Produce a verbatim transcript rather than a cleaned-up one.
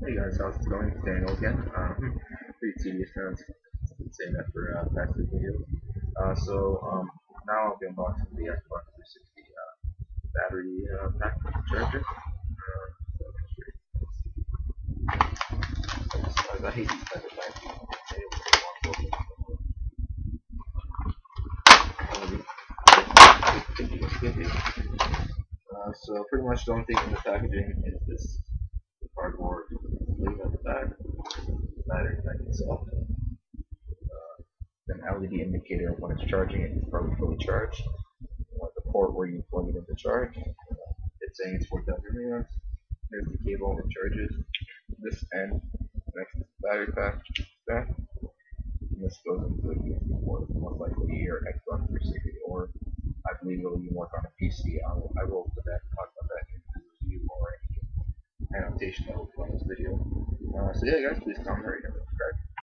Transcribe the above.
Hey guys, how's it going? It's Daniel again. Um, pretty tedious sounds. Been saying that for uh, past two videos. Uh, so um, now I'll be unboxing the Xbox three sixty uh, battery uh, pack charger. Uh, so I hate these type of packs. Uh, so pretty much the only thing in the packaging is this cardboard sleeve at the back, the battery pack itself, an L E D indicator of when it's charging it, it's probably fully charged. Uh, the port where you plug it into charge, it's saying it's four thousand milliamps. There's the cable that charges this end next to the battery pack back, and this goes into a U S B port, most likely your Xbox three sixty, or I believe it'll even work on a P C. I will, I will put that, talk about that in the review or any annotation that will be on this video. Uh, so yeah, guys, please comment, rate, and subscribe.